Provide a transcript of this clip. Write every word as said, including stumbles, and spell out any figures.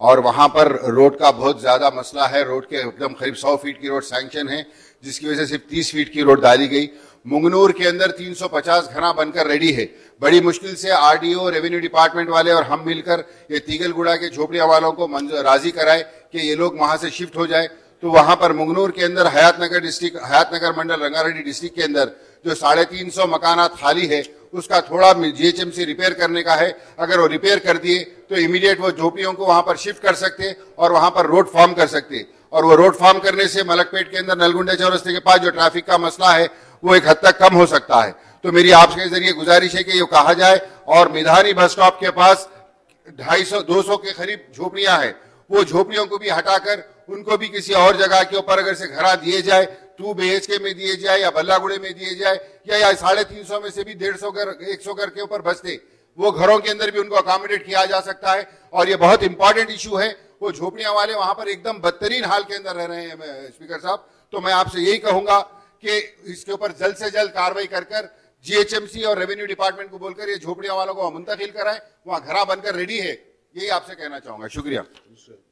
और वहां पर रोड का बहुत ज्यादा मसला है। रोड के एकदम करीब सौ फीट की रोड सैंक्शन है, जिसकी वजह से सिर्फ तीस फीट की रोड डाली गई। मुंगनूर के अंदर तीन सौ पचास घना बनकर रेडी है। बड़ी मुश्किल से आरडीओ, रेवेन्यू डिपार्टमेंट वाले और हम मिलकर ये तीगलगुड़ा के झोपड़िया वालों को राजी कराए कि ये लोग वहां से शिफ्ट हो जाए। तो वहां पर मुंगनूर के अंदर हयातनगर डिस्ट्रिक्ट, हयातनगर मंडल रंगारेड्डी डिस्ट्रिक्ट के अंदर जो साढ़े तीन सौ मकानात खाली है, उसका थोड़ा जीएचएमसी रिपेयर करने का है। अगर वो रिपेयर कर दिए तो इमीडिएट वो झोपड़ियों को वहां पर शिफ्ट कर सकते और वहां पर रोड फॉर्म कर सकते। और वो रोड फॉर्म करने से मलकपेट के अंदर नलगुंडा चौरस्ते के पास जो ट्रैफिक का मसला है वो एक हद तक कम हो सकता है। तो मेरी आपके जरिए गुजारिश है कि ये कहा जाए और मिधानी बस स्टॉप के पास ढाई सौ दो सौ के करीब झोपड़ियां हैं, वो झोपड़ियों को भी हटाकर उनको भी किसी और जगह के ऊपर अगर से घरा दिए जाए, टू बीएचके में दिए जाए या बल्लागुड़े में दिए जाए, या, या साढ़े तीन सौ में से भी डेढ़ सौ घर, एक सौ घर के ऊपर बसते, वो घरों के अंदर भी उनको अकोमोडेट किया जा सकता है। और ये बहुत इंपॉर्टेंट इशू है। वो झोपड़ियां वाले वहां पर एकदम बदतरीन हाल के अंदर रह रहे हैं स्पीकर साहब। तो मैं आपसे यही कहूंगा कि इसके ऊपर जल्द से जल्द कार्रवाई कर कर जीएचएमसी और रेवेन्यू डिपार्टमेंट को बोलकर ये झोपड़ियां वालों को मुंतकिल कराएं, वहां घरा बनकर रेडी है। यही आपसे कहना चाहूंगा। शुक्रिया।